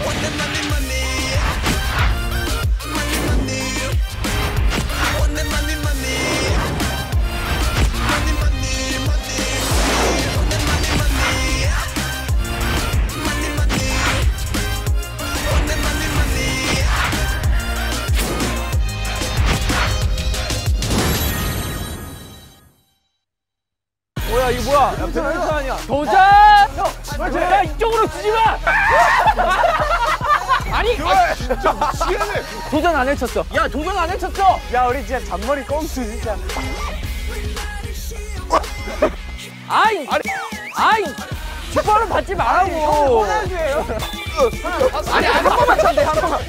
뭐야 이거 뭐야? 야, 도전 아니야. 도전! 형! 야 이쪽으로 주지 마! 아니! 진짜 미치겠네. 도전 안 해쳤어. 야 도전 안 해쳤어. 야 우리 진짜 잔머리 꼼수 진짜. 아이! 아이! 슈퍼를 받지 말라고. 아니 한 번만 쳤네 한 번만.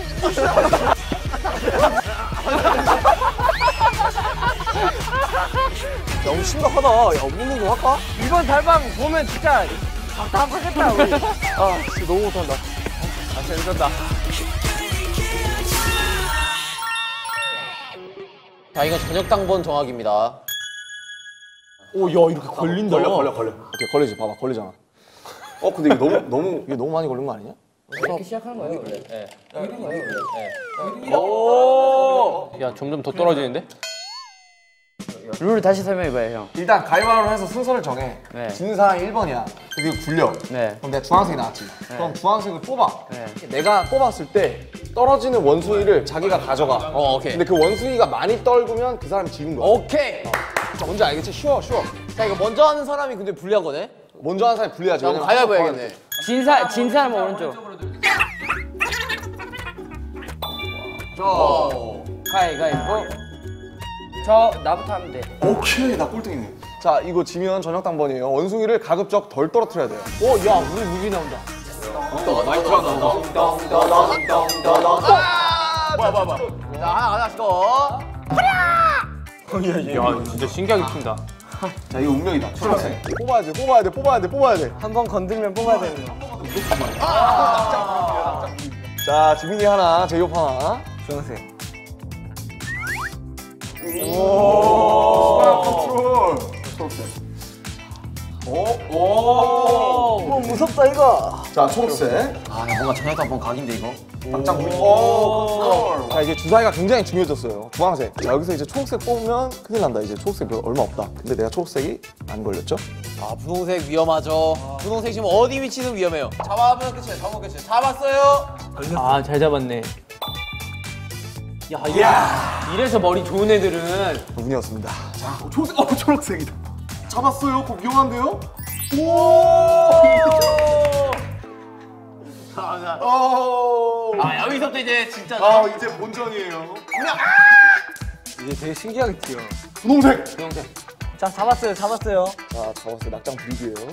너무 심각하다. 야 웃는 거 할까? 이번 달방 보면 진짜 답답하겠다 우리. 아 진짜 너무 못한다. 아 재밌었다. 자, 이건 저녁 당번 정하기입니다. 오 야 이렇게 걸린다. 걸려. 오케이 걸리지. 봐봐 걸리잖아. 근데 이게 너무 이게 너무 많이 걸린 거 아니냐? 이렇게 시작하는 거예요 원래. 네. 야, 점점 더 떨어지는데? 룰을 다시 설명해봐요 형. 일단 가위바위보로 해서 순서를 정해. 네. 지는 사람이 1번이야. 그리고 굴려. 네. 그럼 내가 주황색이 나왔지. 그럼 주황색을 뽑아. 네. 내가 뽑았을 때 떨어지는 원숭이를 자기가 가져가. 오케이. 근데 그 원숭이가 많이 떨구면 그 사람이 지는 거야. 오케이. 뭔지 알겠지? 쉬워. 자, 이거 먼저 하는 사람이 근데 불리한 거네? 먼저 하는 사람이 불리하지. 자, 그럼 가위바위보 해야겠네. 진 사람 오른쪽. 가위바위보. 저 나부터 하면 돼. 오케이 나 꼴등이네. 자 이거 지면 저녁 당번이에요. 원숭이를 가급적 덜 떨어뜨려야 돼요. 야 우리 무비 나온다. 뭐야. 자, 하나씩 더. 야 진짜 신기하게 튄다. 자 이거 운명이다. 초록색. 뽑아야 돼. 한 번 건들면 뽑아야 되는 거. 자 지민이 하나, 제이홉 하나. 주황색. 오. 컨트롤. 초록색. 오. 무섭다 이거. 자 초록색. 아, 뭔가 저녁 당번 각인데, 이거? 당장 보이. 컨트롤. 자 이제 주사위가 굉장히 중요해졌어요. 주황색. 자 여기서 이제 초록색 뽑으면 큰일 난다. 이제 초록색 얼마 없다. 근데 내가 초록색이 안 걸렸죠? 아, 분홍색 위험하죠. 분홍색 지금 어디 위치는 위험해요. 잡으면 끝이에요. 잡으면 끝이에요. 잡았어요. 아 잘 잡았네. 이래서 머리 좋은 애들은 운이었습니다. 자 초록색이다. 잡았어요. 그거 위험한데요? 아, 여기서부터 이제 진짜. 이제 본전이에요. 이제 되게 신기하게 튀어. 분홍색. 자 잡았어요. 자 잡았어요. 낙장 불입이에요.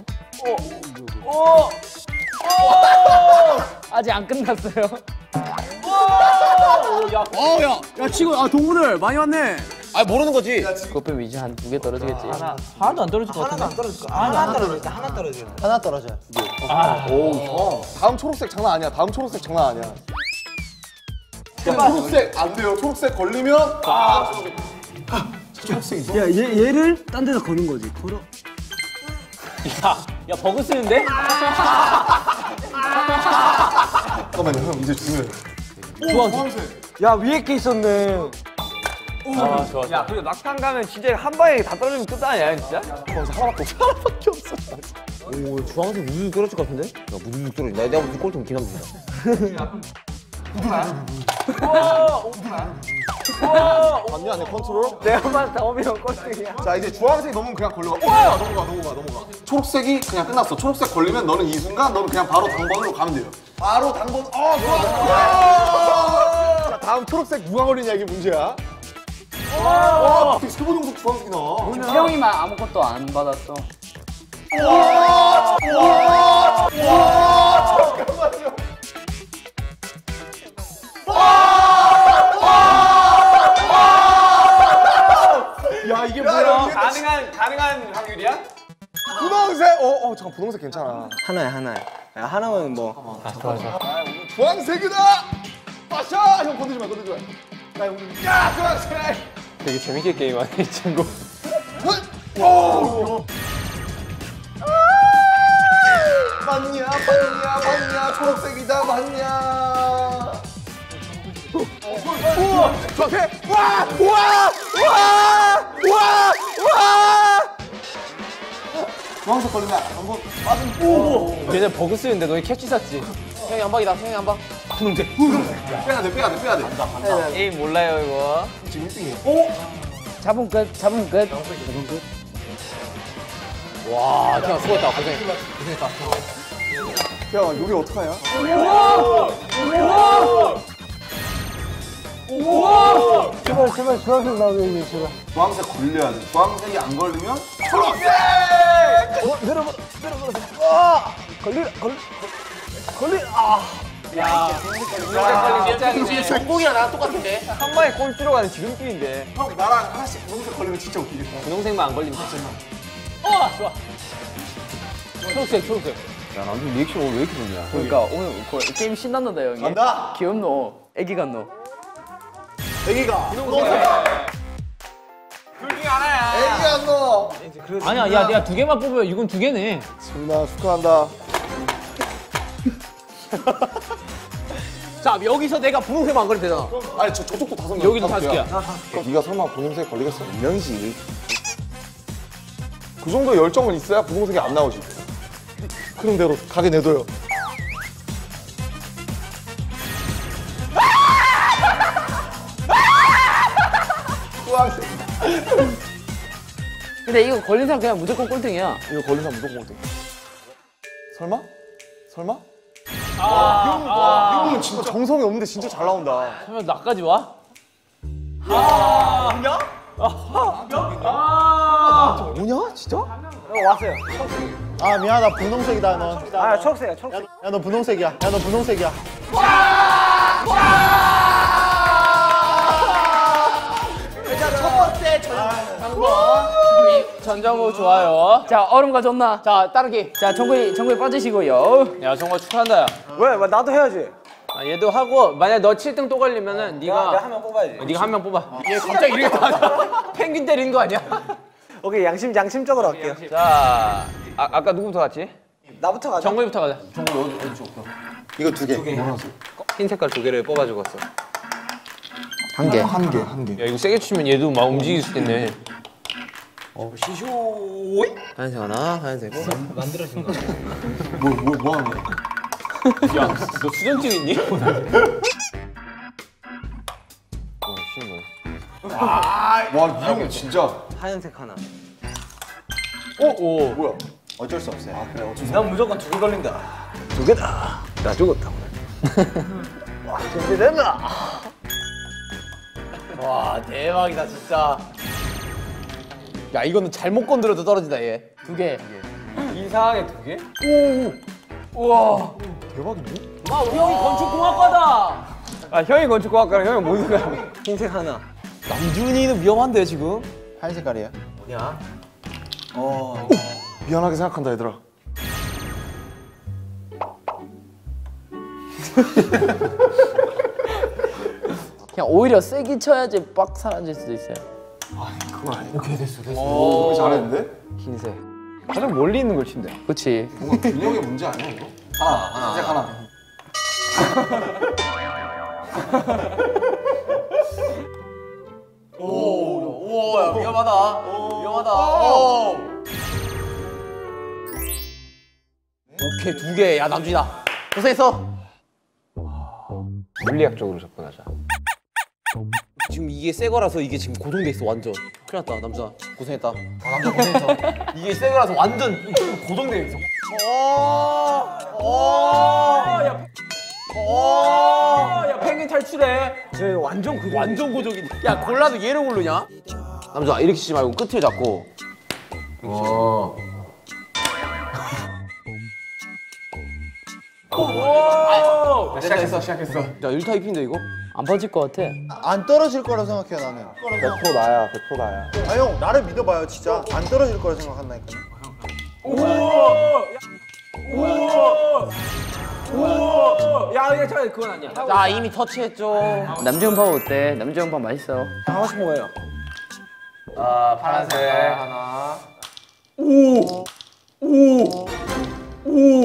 아직 안 끝났어요. 야, 치고, 동물들 많이 왔네. 아, 모르는 거지. 그것 빼면 이제 한 2개 떨어지겠지. 하나도 안 떨어질 것 같은데. 하나 떨어져요. 오, 다음 초록색 장난 아니야. 초록색 안 돼요. 초록색 걸리면 얘를 딴 데다 거는 거지. 걸어. 야 버그 쓰는데? 잠깐만요. 형 이제 주면. 주황색. 야 위에 게 있었네. 좋아. 야 그리고 낙탕 가면 진짜 한 방에 다 떨어지면 끝 아니야 진짜? 하나밖에 없어. 오, 주황색 무슨 떨어질 것 같은데? 야, 무슨 떨어지? 내가 무슨 꼴등 기남입니다. 맞냐 내 컨트롤? 내가만 다 오면 꼴등이야. 자 이제 주황색 넘으면 그냥 걸려가. 넘어가. 초록색이 그냥 끝났어. 초록색 걸리면 너는 이 순간 너는 그냥 바로 당번으로 가면 돼요. 바로 당번. 좋아. 자 다음 초록색 누가 걸리냐 이게 문제야. 어떻게 세 번 정도 주황색이 나와? 형이만 아무것도 안 받았어. 잠깐만요. 야 이게 뭐야? 가능한 확률이야? 분홍색. 잠깐 분홍색 괜찮아. 하나야. 야, 하나면 뭐. 주황색이다. 빠샤. 형 건들지 마. 나 오늘 주황색. 되게 재밌게 게임하네 이 친구. 맞냐 초록색이다 맞냐. 중앙색. 와! 와! 와! 중앙색 걸리면 한번 빠진. 얘네 버그 쓰는데 너희 캐치 샀지? 형이 안박이다. 형이 안박. 빼야 돼. 에이 몰라요 이거. 지금 1등이에요. 잡음 끝. 와, 그냥 수고했다. 고생했다. 야, 여기 어떡하냐? 제발 주황색 나오게 해줘 제발. 주황색 걸려야 돼. 주황색이 안 걸리면 전공이랑 나랑 똑같은데. 한 방에 꼴찌로 가는 지름길인데. 형 나랑 하나씩 주황색 걸리면 진짜 웃기겠다. 분홍색만 안 걸리면 진짜. 좋아. 초록색. 야 남준 리액션 오늘 왜 이렇게 좋냐? 그러니까 오늘 게임 신난다 형이. 간다. 귀엽노. 애기 같노. 애기가 애기야 너. 아니야 야 내가 2개만 뽑으면 이건 2개네. 수민아 축하한다. 자, 여기서 내가 분홍색만 안 걸리면 되잖아. 아니 저쪽도 5명. 여기도 5개야. 네가 설마 분홍색 걸리겠어? 분명이지. 그 정도 열정은 있어야 분홍색이 안 나오지. 그런 대로 가게 내둬요. 근데 이거 걸린 사람 그냥 무조건 꼴등이야. 이거 걸린 사람 무조건 꼴등. 설마? 이 형은 진짜 정성이 없는데 진짜 잘 나온다. 설마 나까지 와? 뭐냐? 진짜? 아 미안하다 분홍색이다 넌. 아 초록색이야 초록색. 야 너 분홍색이야. 야 너 분홍색이야. 전정우 좋아요. 자 얼음 가졌나? 자 따르기. 자 정구이 빠지시고요. 야 정구 축하한다. 야. 왜 나도 해야지. 아, 얘도 하고 만약 너 7등 또 걸리면은 네가 한 명 뽑아야지. 네가 한 명 뽑아. 얘 갑자기 이렇게 다 펭귄 때리는 거 아니야? 오케이 양심적으로 할게요. 자 아까 누구부터 갔지? 나부터 가자. 정구이부터 가자. 이거 2개. 흰 색깔 2개를 뽑아주고 왔어. 한 개. 야 이거 세게 치면 얘도 막 움직일 수 있겠네. 하얀색 하나, 하얀색. 뭐 하는 거야? 야 너 수전증 있니? 와, 이 형이 진짜. 하얀색 하나. 오. 뭐야? 어쩔 수 없어요. 아, 그래 어쩔 수 난 무조건 2개 걸린다. 2개다. 나 죽었다 오늘. 와 준비됐나? 와, 대박이다, 진짜. 야, 이거는 잘못 건드려도 떨어진다, 얘. 2개. 이상하게 2개? 오. 우와. 대박인데? 아 우리 형이 건축공학과다. 아 형이 건축공학과랑 형이 뭔 소리야? 흰색 하나. 남준이는 위험한데, 지금? 하얀 색깔이야. 미안하게 생각한다 얘들아. 그냥 오히려 세게 쳐야지 빡 사라질 수도 있어요. 오, 잘했는데? 흰색. 가장 멀리 있는 걸 친대. 그렇지. 뭔가 균형의 문제 아니야 이거? 하나. 흰색 하나. 오, 야, 위험하다. 위험하다. 오. 오케이, 2개. 야, 남준이다. 고생했어. 물리학적으로 접근하자. 지금 이게 새 거라서 이게 지금 고정돼 있어, 완전. 큰일 났다, 남준아. 고생했다. 아, 남준 고생했어. 이게 새 거라서 완전 고정돼 있어. 야 펭귄 탈출해. 저 완전 그 완전 고정이네. 야, 골라도 얘를 고르냐? 남준아, 이렇게 치지 말고 끝을 잡고. 시작했어. 자, 1타입인데, 이거? 안 퍼질 것 같아. 안 떨어질 거라고 생각해요 나는. 100% 나야. 100% 나야. 아 형 나를 믿어봐요 진짜. 안 떨어질 거라 생각한다니까. 야 잠깐 그건 아니야. 자, 이미 터치했죠. 남정밥 어때? 남정밥 맛있어. 하고 싶은 거예요. 아 파란색.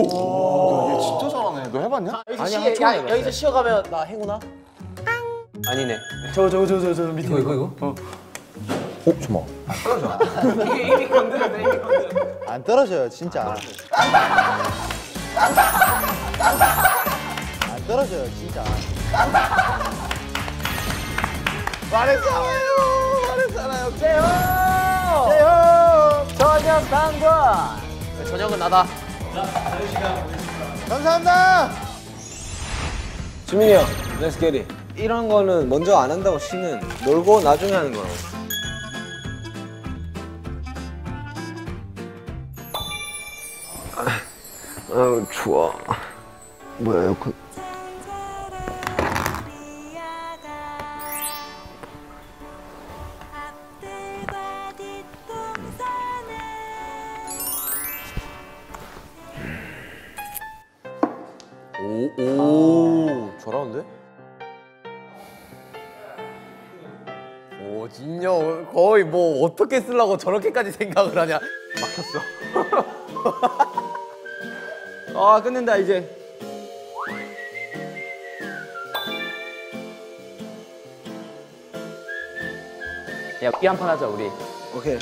얘 진짜 잘하네. 너 해봤냐? 아니, 여기서 쉬어가면 나 행운아? 아니네. 저 밑에 이거. 잠깐만. 안 떨어져요 진짜. 안 떨어져요 진짜. 말했잖아요. 제호. 저녁 당권. 저녁은 나다. 감사합니다. 지민이 형, let's get it. 이런 거는 먼저 안 한다고 쉬는 놀고 나중에 하는 거라고. 아유 추워. 뭐야 에어컨. 오, 잘하는데? 오, 진영 거의 뭐 어떻게 쓰려고 저렇게까지 생각을 하냐? 막혔어. 아, 끝낸다 이제. 야, 삐 한 판 하자 우리. 오케이.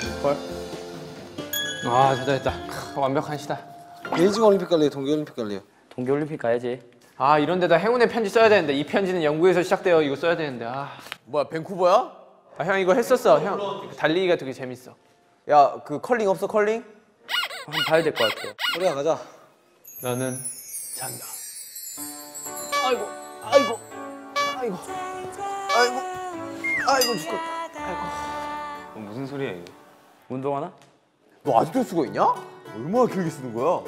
아, 됐다. 완벽한 시다. 베이징 올림픽 갈래요? 동계 올림픽 갈래요? 동계올림픽 가야지. 아, 이런 데다 행운의 편지 써야 되는데 이 편지는 영국에서 시작돼요. 이거 써야 되는데. 뭐야, 밴쿠버야? 아, 형 이거 했었어. 형 달리기가 되게 재밌어. 야, 그 컬링 없어, 컬링? 한번 봐야 될 것 같아요. 우리가 가자. 나는 잔다. 아이고 죽겠다. 무슨 소리야 이거? 운동하나? 너 아직도 쓰고 있냐? 얼마나 길게 쓰는 거야?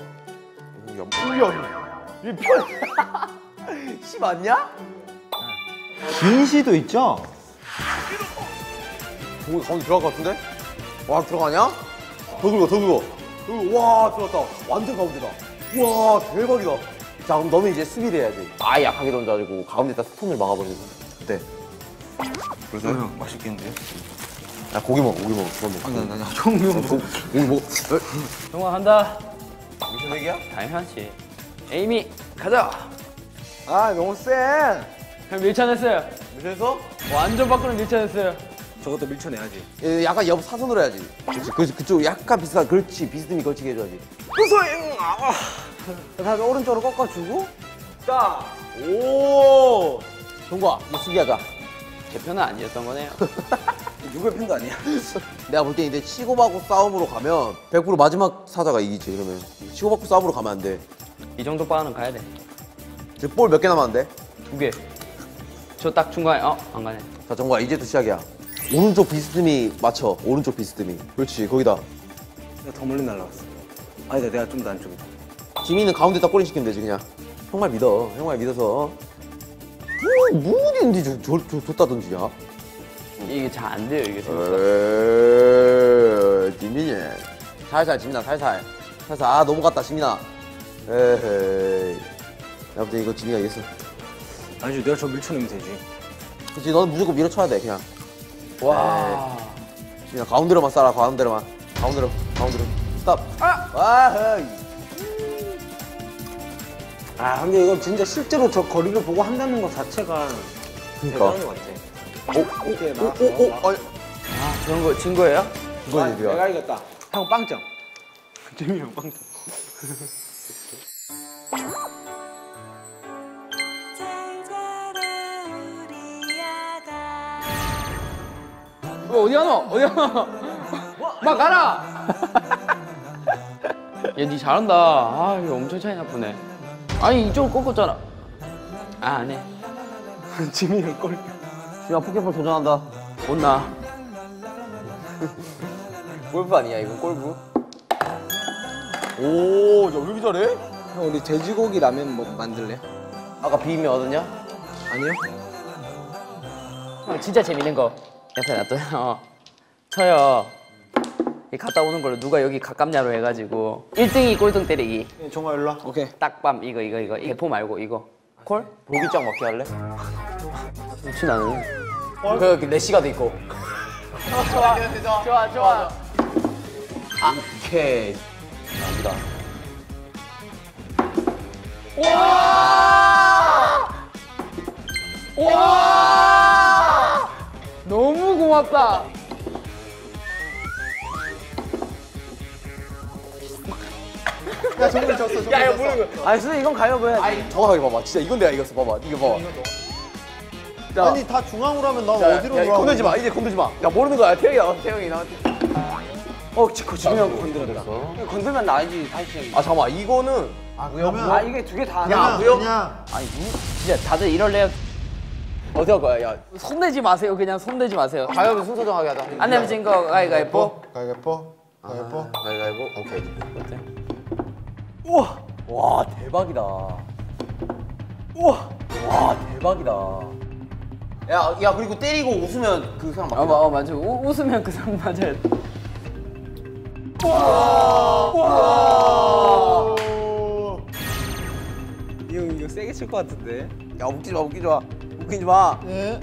이 편. 씨 맞냐? 긴 시도 있죠? 공이 가운데 들어갈 것 같은데? 와, 들어가냐? 더 긁어, 더 긁어. 와, 들어갔다. 완전 가운데다. 와, 대박이다. 자, 그럼 너는 이제 수비를 해야지. 아예 약하게 던져가지고 가운데다 스톤을 막아버리는 거야. 어때? 그래서 형 맛있겠는데요? 야, 고기 먹어, 고기 먹어. 그건 먹어. 아니, 고기 먹어. 동아 간다. 무슨 얘기야? 당연하지. 에이미 가자. 아 너무 쎄. 형 밀쳐냈어요. 무슨서? 완전 밖으로 밀쳐냈어요. 저것도 밀쳐내야지. 약간 옆 사선으로 해야지. 그렇지, 그쪽 약간 비슷한, 그렇지. 비스듬히 걸치게 해줘야지. 그소잉! 다음에 오른쪽으로 꺾어주고. 딱! 오! 동과, 이제 수비하자. 제 편은 아니었던 거네요. 누구의 편도 아니야. 내가 볼 때 이제 치고받고 싸움으로 가면 100% 마지막 사자가 이기지, 이러면. 치고받고 싸움으로 가면 안 돼. 이 정도 바는 가야 돼. 이제 볼 몇 개 남았는데? 2개. 저 딱 중간에 안 가네. 자, 정과, 이제부터 시작이야. 오른쪽 비스듬히 맞춰. 오른쪽 비스듬히. 그렇지, 거기다. 내가 더 멀리 날라갔어. 아니다, 내가 좀 더 안쪽이다. 지민은 가운데다 꼬리 시키면 되지, 그냥. 형말 믿어. 형말 믿어서. 뭐 어디인데 줬다 던지냐? 이게 잘 안 돼요, 이게. 지민이. 살살, 지민아, 살살. 살살. 아, 넘어갔다, 지민아. 에헤이. 야, 근데 이거 지민이가 이겼어. 아니죠, 내가 저 밀쳐내면 되지. 그치, 너는 무조건 밀어쳐야 돼, 그냥. 와. 지민아, 가운데로만 쏴라, 가운데로만. 가운데로. 스탑. 아! 아, 근데 이건 진짜 실제로 저 거리를 보고 한다는 것 자체가 그러니까. 대단한 것 같아. 아니. 저런 거 진 거예요? 그건 얘기야. 내가 이겼다. 형 빵점. 재민이 형 빵점. 어디 가노? 어디 가노? 막 가라! 야, 니 잘한다. 아, 이거 엄청 차이 나쁘네. 아니, 이쪽을 꺾었잖아. 아, 안 해. 지민이 형 골. 지민아, 포켓볼 도전한다. 못 나. 골프 아니야, 이건 골프. 오, 야, 왜 이렇게 잘해? 형, 우리 돼지고기 라면 뭐 만들래? 아까 비빔면 얻었냐? 아니요? 형, 진짜 재밌는 거. 옆에 놔둬요. 저요. 이 갔다 오는 걸로 누가 여기 가깝냐로 해가지고 1등이 꼴등 때리기. 정아 일로 와. 오케이. 딱밤 이거 대포 말고 이거. 콜? 볼기장 먹게 할래? 좋지 나는. 그 레시가도 있고. 좋아. 오케이. 갑니다. 와! 없다. 야 정글 졌어. 야 이거 모르는 거. 아니 선생님 이건 가위바위보 해야지. 아니 정확하게 봐봐. 진짜 이건 내가 이겼어. 봐봐. 이거 봐봐. 자, 아니 다 중앙으로 하면 나 자, 어디로 야, 돌아? 건들지 마. 이제 건들지 마. 야 모르는 거야. 태영이 나한테. 태영이 나한테. 지금이랑 건드렸다. 건들면 나이지 다시. 아 잠깐만 이거는. 그러면 이게 두 개 다. 그냥 아니 진짜 다들 이럴래요? 어떻게 할 거야? 야 손대지 마세요. 그냥 손대지 마세요. 가위바위보 순서 정하게 하자. 안 내면 진거 가위가위보. 가위바위보. 가위바위보. 오케이. 와 대박이다. 우와. 와 대박이다. 야 그리고 때리고 웃으면 그 사람 맞게. 맞아. 웃으면 그 사람 맞아야 돼. 이거 세게 칠 것 같은데. 야 웃기지 마 웃기지 마 웃기지 마. 예.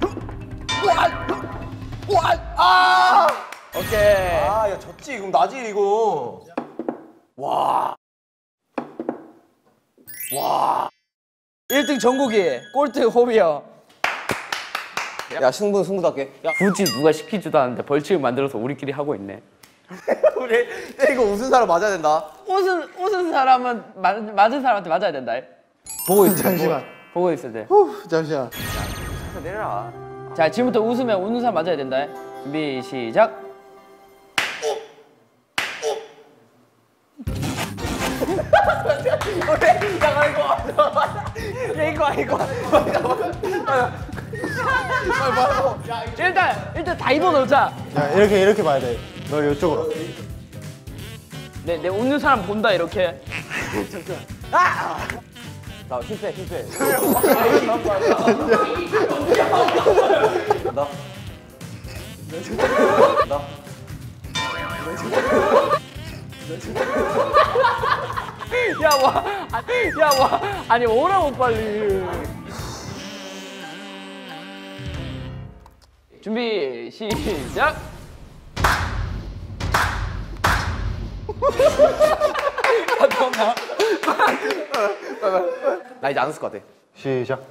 오케이. 야 졌지 그럼 나지 이거. 와. 1등 정국이, 꼴등 호비요. 야 승부답게. 야 굳이 누가 시키지도 않는데 벌칙을 만들어서 우리끼리 하고 있네. 우리 때리고 웃은 사람 맞아야 된다. 웃은 사람은 맞은 사람한테 맞아야 된다. 보고 있어. 잠시만. 보고 있어야 돼. 잠시만. 내려라. 자, 지금부터 웃으면 웃는 사람 맞아야 된다. 준비, 시작. 일단 다 입어 넣자. 야 이렇게 봐야 돼. 너 이쪽으로. 내 웃는 사람 본다 이렇게. 나 실패. 나. 야 와, 아니 오라고 빨리. 준비 시작. 나 이제 안 웃을 것 같아. 시작.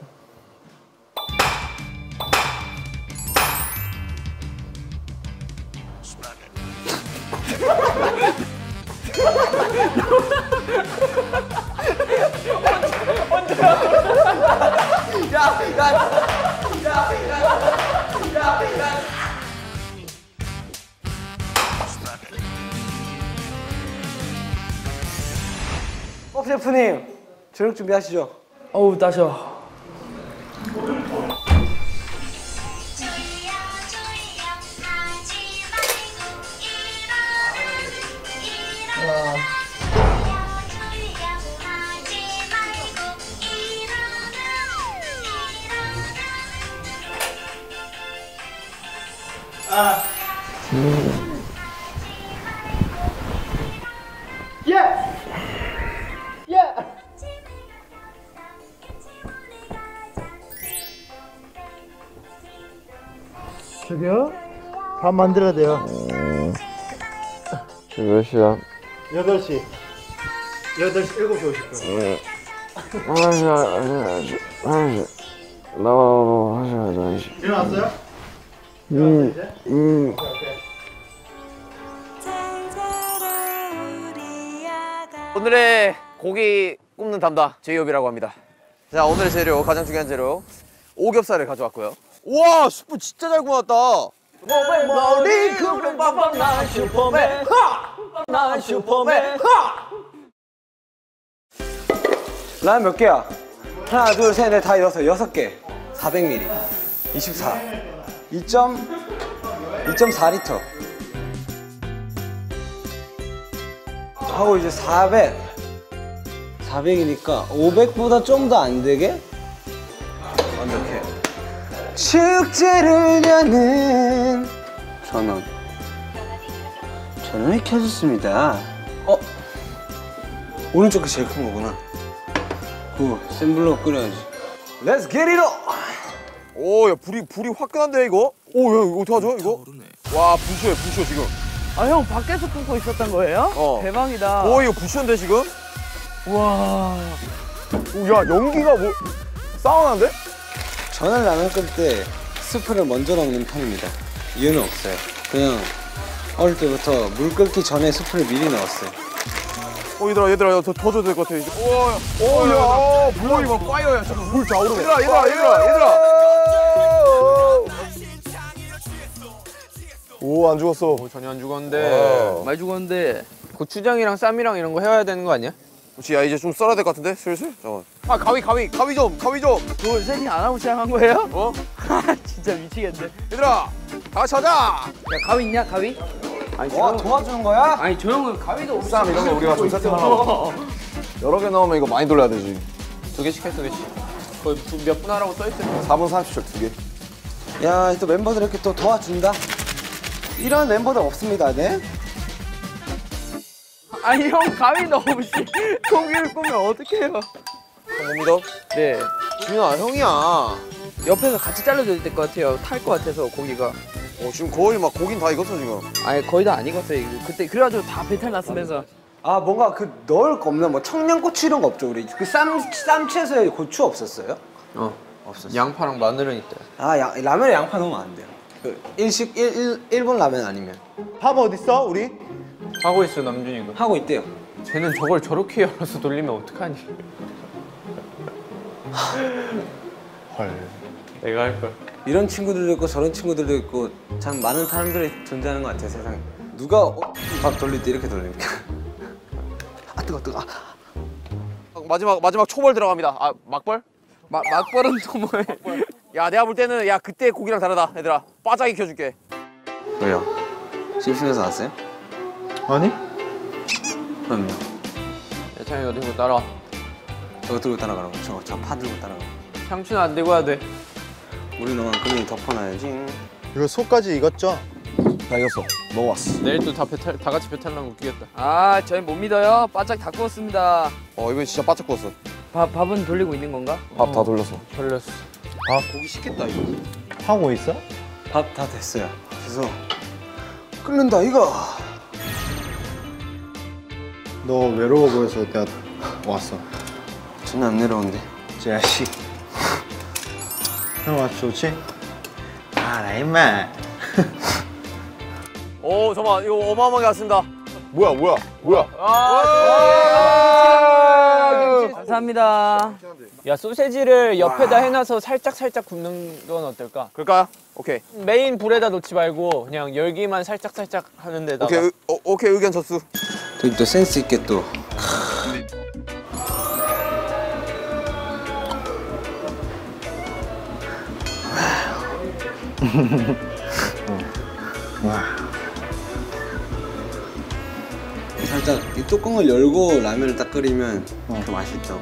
셰프님 저녁 준비하시죠. 어우 따셔. 저기요? 밥 만들어야 돼요. 지금 몇 시야? 8시. 7시 50분. 나와서 일어났어요? 일어났어요 이제? 오늘의 고기 굽는 담당 제이홉이라고 합니다. 자 오늘의 재료 가장 중요한 재료 오겹살을 가져왔고요. 우와 숯불 진짜 잘 구웠다. 머리 굽는 밥밥 난 슈퍼맨 난 슈퍼맨 라면 몇 개야? 하나 둘 셋 넷 다 이어서 6개 400ml 24 2.4리터 하고 이제 400이니까 500보다 좀 더 안 되게 완벽해. 축제를 여는 전원이 켜졌습니다. 오른쪽 게 제일 큰 거구나. 센 불로 끓여야지. Let's get it on! 오, 야 불이 화끈한데 이거? 오, 야 이거 어떡하죠 이거? 와 부셔 지금. 아 형 밖에서 굽고 있었던 거예요? 대박이다. 오 이거 부셔인데 지금? 와. 야 연기가 뭐 사우나인데? 저는 라면 끓일 때 스프를 먼저 넣는 편입니다. 이유는 없어요. 그냥 어릴 때부터 물 끓기 전에 스프를 미리 넣었어요. 얘들아, 더 줘도 될 것 같아. 이제. 야, 뭐야, 이거 파이어야. 잠깐, 물 좌우로. 얘들아. 오, 안 죽었어. 전혀 안 죽었는데. 많이 죽었는데. 고추장이랑 쌈이랑 이런 거 해야 되는 거 아니야? 그렇지, 야, 이제 좀 썰어야 될 것 같은데, 슬슬? 잠깐만. 아, 가위 좀. 그거 세팅 안 하고 시작한 거예요? 어? 진짜 미치겠네. 얘들아, 다 같이 하자. 야, 가위 있냐, 가위? 아니, 와, 도와주는 거야? 아니, 저 형은 가위도 없어. 쌈 이런 거 우리가 좀 세팅하려고. 여러 개 넣으면 이거 많이 돌려야 되지. 2개씩 해, 2개씩. 거의 몇 분 하라고 써있어요. 4분 30초 2개. 야, 또 멤버들 이렇게 또 도와준다. 이런 멤버들 없습니다, 네? 아니, 형 가위도 없이 고기를 꾸면 어떡해요? 못 믿어? 네. 준아, 형이야. 옆에서 같이 잘라줘야 될 것 같아요. 탈 것 같아서 고기가. 지금 거의 막 고긴 다 익었어, 지금. 아니, 거의 다 안 익었어요. 그때 그래가지고 다 배탈 났으면서. 아, 뭔가 그 넣을 거 없나? 뭐 청양고추 이런 거 없죠, 우리? 그 쌈채소에 고추 없었어요? 없었어. 양파랑 마늘은 있다. 아, 라면에 양파 넣으면 안 돼요. 그 일본 라면 아니면. 밥 어딨어, 우리? 하고 있어, 남준이도. 하고 있대요. 쟤는 저걸 저렇게 열어서 돌리면 어떡하니? 헐. 내가 할걸. 이런 친구들도 있고 저런 친구들도 있고 참 많은 사람들이 존재하는 것 같아요, 세상에. 누가 밥 돌릴 때 이렇게 돌립니까? 아, 뜨거. 마지막 초벌 들어갑니다. 아, 막벌? 막벌은 또 뭐해? 야, 내가 볼 때는 야, 그때 고기랑 다르다. 얘들아, 바짝 익혀줄게. 왜요? 심심해서 왔어요? 아니? 그럼요. 야, 창이가 들고 따라와. 저거 들고 따라가라고. 저 파 들고 따라가라고. 상추는 안 들고 와야 돼. 우리 너만 그냥 덮어놔야지. 이거 속까지 익었죠? 다 익었어. 먹어왔어. 내일 또 다 같이 배탈 나면 웃기겠다. 아, 저희 못 믿어요. 바짝 다 구웠습니다. 이건 진짜 바짝 구웠어. 밥은 돌리고 있는 건가? 밥 다 돌렸어. 걸렸어. 고기 식겠다, 이거. 하고 있어? 밥 다 됐어요. 그래서 끓는다, 이거. 너 외로워 보여서 내가 왔어. 전혀 안 내려오는데. 자식. 형 와서 좋지? 나 임마. 오, 잠깐만. 이거 어마어마하게 왔습니다. 뭐야. 감사합니다. 야, 소세지를 옆에다 해놔서 살짝 굽는 건 어떨까? 그럴까요? 오케이. 메인 불에다 놓지 말고 그냥 열기만 살짝 하는 데다가. 오케이, 의견 접수. 저기 또 센스 있게 또. 살짝 이 뚜껑을 열고 라면을 딱 끓이면 그 맛이 있다고.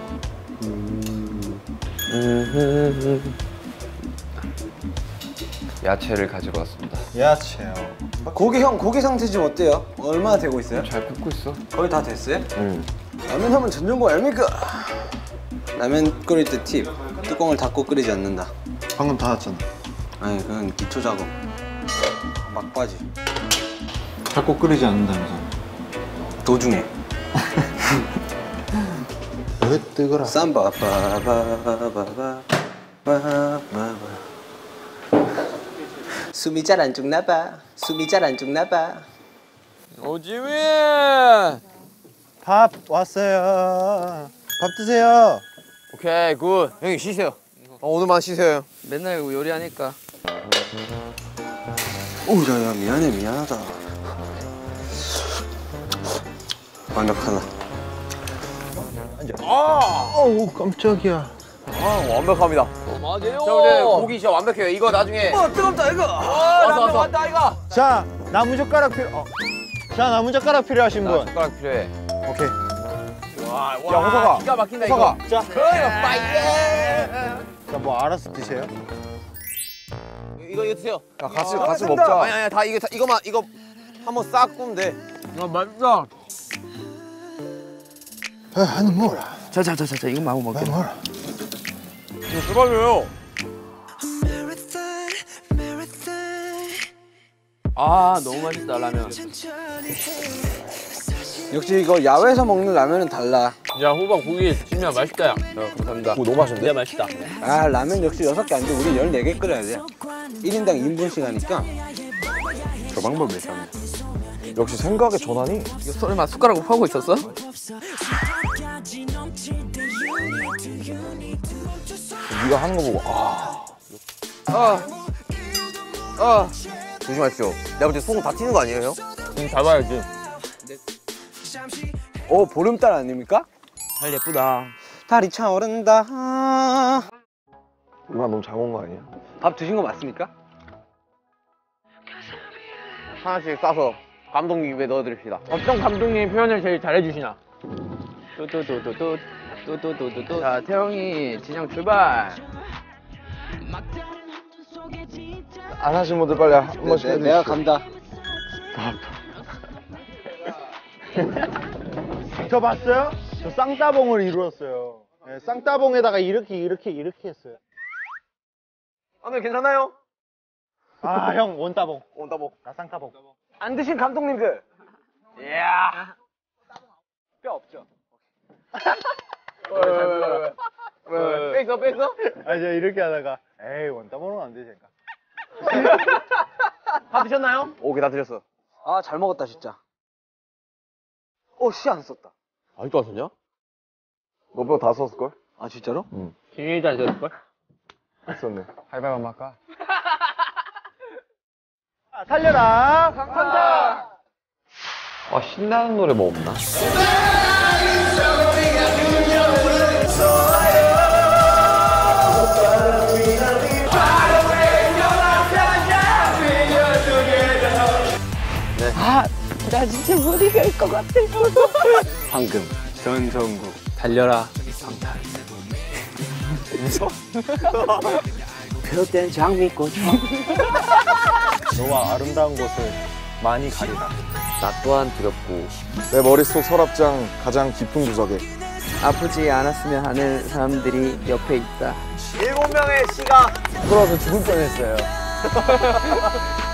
야채를 가지고 왔습니다. 야채요. 고기 상태 지금 어때요? 얼마나 되고 있어요? 잘 굽고 있어? 거의 다 됐어요? 라면 하면 전용고 아닙니까? 라면 끓일 때 팁. 뚜껑을 닫고 끓이지 않는다. 방금 닫았잖아. 아니, 그건 기초 작업. 막바지. 닫고 끓이지 않는다면서. 도중에. 왜 뜨거라? 쌈바바바바바바바바. 숨이 잘 안 죽나 봐. 오지민! 밥 왔어요. 밥 드세요. 오케이, 굿. 형님, 쉬세요. 오늘만 쉬세요. 맨날 요리하니까. 오, 야야, 미안하다. 완벽하다. 어우, 깜짝이야. 완벽합니다. 맞아요. 자, 이제 고기 진짜 완벽해요. 이거 나중에. 뜨겁다, 이거. 왔어. 왔다, 이거. 자, 나무젓가락 자, 나무젓가락 필요하신 분. 젓가락 필요해. 오케이. 야, 호석아. 기가 막힌다, 호석아. 이거. 자, 파이팅! 자, 뭐 알아서 드세요. 이거 드세요. 야, 같이 먹자. 아니, 다 이거만 한번 싹 구우면 돼. 맛있다. 아니 뭐라. 자, 이거 마구 먹게. 뭐라. 이거 대박이에요. 아, 너무 맛있다, 라면. 역시 이거 야외에서 먹는 라면은 달라. 야, 호박 고기 진짜 맛있다, 야. 감사합니다. 너무 맛있는데? 진짜 맛있다. 아, 라면 역시 6개 안 돼. 우리 14개 끓여야 돼. 1인당 2인분씩 하니까. 저 방법이 있었네. 역시 생각의 전환이. 이거 설마 숟가락으로 파고 있었어? 네가 하는 거 보고 조심하십시오. 내가 볼 때 속은 다 튀는 거 아니에요, 형? 지금 잡아야지. 보름달 아닙니까? 잘 예쁘다. 달이 차오른다. 누나 너무 잘 먹은 거 아니야? 밥 드신 거 맞습니까? 하나씩 싸서 감독님 입에 넣어드립시다. 어떤 감독님이 표현을 제일 잘해주시나? 뚜뚜뚜뚜뚜 뚜뚜뚜뚜뚜. 자, 태영이 진영 출발. 안 하신 분들 빨리 한 번씩 해주시죠. 내가 간다. 저 봤어요? 저 쌍따봉을 이루었어요. 네, 쌍따봉에다가 이렇게 했어요. 오늘 괜찮아요? 아, 형 원따봉. 온다보. 나 쌍따봉. 안 드신 감독님들. 이야. 뼈 없죠? 왜? 뺐어? 아, 저 이렇게 하다가 에이, 원따봉은 안 되니까. 다 드셨나요? 오케이, 다 드셨어. 아, 잘 먹었다, 진짜. 씨 안 썼다. 아직도 안 썼냐? 너 뼈 다 썼을걸? 아, 진짜로? 진영이 잘 됐을걸? 했었네. 가위바위보 한번 할까? 살려라, 강판자. 신나는 노래 뭐 없나? 황금, 전성국. 달려라. 펴된 장미꽃. 너와 아름다운 곳을 많이 가리라. 나 또한 두렵고 내 머릿속 서랍장 가장 깊은 구석에 아프지 않았으면 하는 사람들이 옆에 있다. 7명의 시가 부끄러워서 죽을 뻔했어요.